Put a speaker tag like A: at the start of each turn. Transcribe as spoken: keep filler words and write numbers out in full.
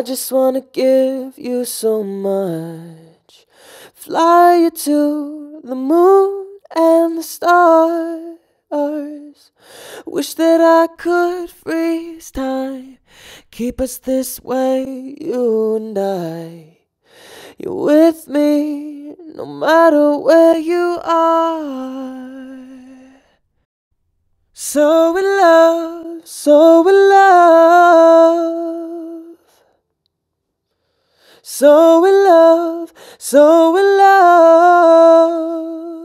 A: I just wanna give you so much. Fly you to the moon and the stars. Wish that I could freeze time, keep us this way, you and I. You're with me no matter where you are. So in love, so in love, so in love, so in love.